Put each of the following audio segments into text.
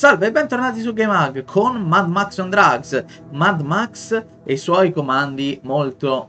Salve e bentornati su GameHug con Mad Max on Drugs. Mad Max e i suoi comandi molto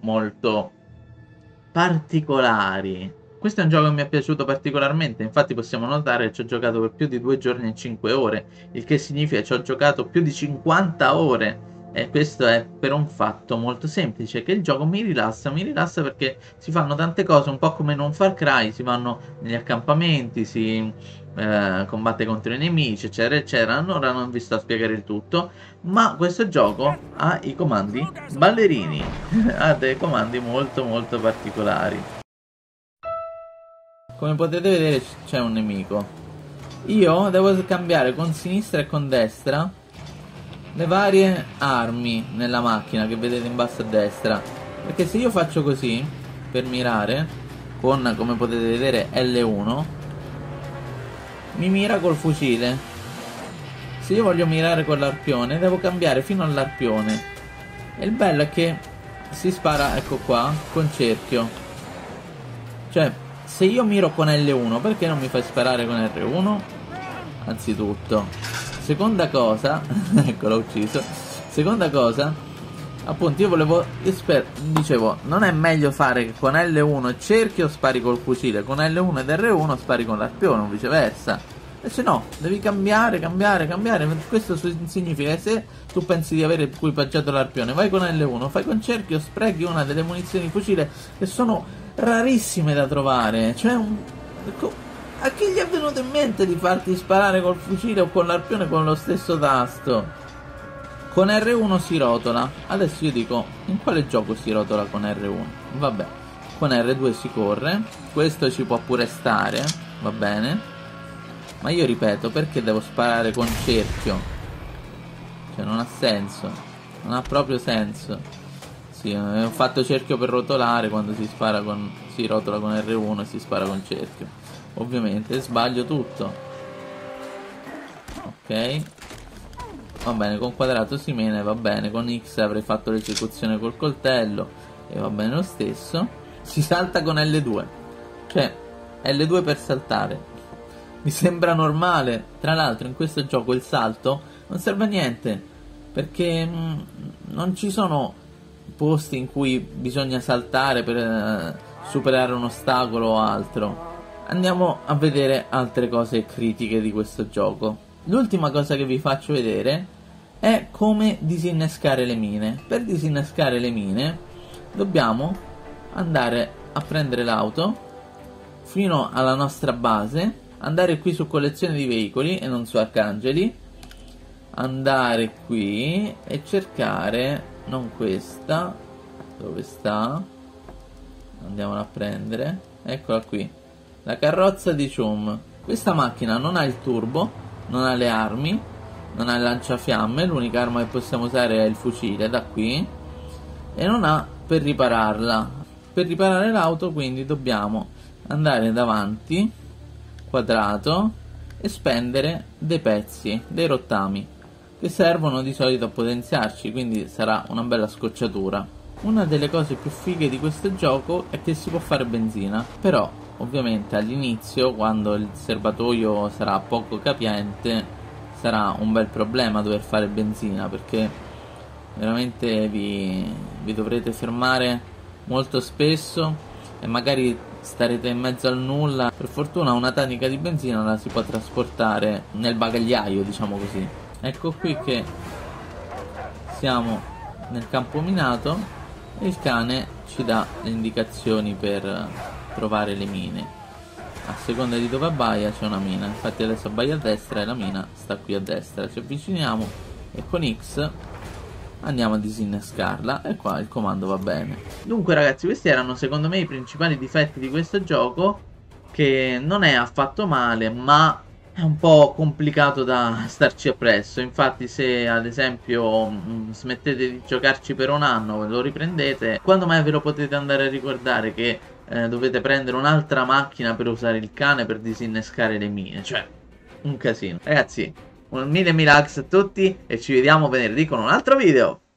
particolari. Questo è un gioco che mi è piaciuto particolarmente, infatti possiamo notare che ci ho giocato per più di 2 giorni e 5 ore, il che significa che ci ho giocato più di 50 ore. E questo è per un fatto molto semplice, che il gioco mi rilassa perché si fanno tante cose, un po' come in un Far Cry, si vanno negli accampamenti, si combatte contro i nemici, eccetera, eccetera. Ora non vi sto a spiegare il tutto, ma questo gioco ha i comandi ballerini, ha dei comandi molto particolari. Come potete vedere c'è un nemico. Io devo cambiare con sinistra e con destra le varie armi nella macchina che vedete in basso a destra, perché se io faccio così per mirare con, come potete vedere, L1 mi mira col fucile. Se io voglio mirare con l'arpione devo cambiare fino all'arpione, e il bello è che si spara, ecco qua, con cerchio. Cioè, se io miro con L1, perché non mi fai sparare con R1? Anzitutto. Seconda cosa, ecco, l'ho ucciso. Seconda cosa, appunto, io volevo, dicevo, non è meglio fare che con L1 cerchio spari col fucile, con L1 ed R1 spari con l'arpione o viceversa. E se no, devi cambiare. Questo significa che se tu pensi di avere equipaggiato l'arpione, vai con L1, fai con cerchio, sprechi una delle munizioni di fucile che sono rarissime da trovare. Cioè, a chi gli è venuto in mente di farti sparare col fucile o con l'arpione con lo stesso tasto? Con R1 si rotola. Adesso io dico, in quale gioco si rotola con R1? Vabbè, con R2 si corre. Questo ci può pure stare, va bene. Ma io ripeto, perché devo sparare con cerchio? Cioè, non ha senso. Non ha proprio senso. Sì, ho fatto cerchio per rotolare, quando si spara con... si rotola con R1 e si spara con cerchio. Ovviamente sbaglio tutto. Ok. Va bene, con quadrato si mena, va bene. Con X avrei fatto l'esecuzione col coltello e va bene lo stesso. Si salta con L2. Cioè, L2 per saltare. Mi sembra normale. Tra l'altro in questo gioco il salto non serve a niente, perché non ci sono posti in cui bisogna saltare per superare un ostacolo o altro. Andiamo a vedere altre cose critiche di questo gioco. L'ultima cosa che vi faccio vedere è come disinnescare le mine. Per disinnescare le mine dobbiamo andare a prendere l'auto fino alla nostra base, andare qui su collezione di veicoli e non su arcangeli, andare qui e cercare, non questa, dove sta? Andiamola a prendere, eccola qui, la carrozza di Chum. Questa macchina non ha il turbo, non ha le armi, non ha il lanciafiamme, l'unica arma che possiamo usare è il fucile da qui, e non ha per ripararla. Per riparare l'auto quindi dobbiamo andare davanti, quadrato, e spendere dei pezzi, dei rottami, che servono di solito a potenziarci, quindi sarà una bella scocciatura. Una delle cose più fighe di questo gioco è che si può fare benzina, però ovviamente all'inizio, quando il serbatoio sarà poco capiente, sarà un bel problema dover fare benzina, perché veramente vi dovrete fermare molto spesso e magari starete in mezzo al nulla. Per fortuna una tanica di benzina la si può trasportare nel bagagliaio, diciamo così. Ecco qui che siamo nel campo minato e il cane ci dà le indicazioni per trovare le mine. A seconda di dove abbaia c'è una mina, infatti adesso abbaia a destra e la mina sta qui a destra. Ci avviciniamo e con X andiamo a disinnescarla, e qua il comando va bene. Dunque ragazzi, questi erano secondo me i principali difetti di questo gioco, che non è affatto male, ma è un po' complicato da starci appresso. Infatti se ad esempio smettete di giocarci per un anno, lo riprendete, quando mai ve lo potete andare a ricordare che dovete prendere un'altra macchina per usare il cane per disinnescare le mine? Cioè, un casino. Ragazzi, un mille likes a tutti e ci vediamo venerdì con un altro video.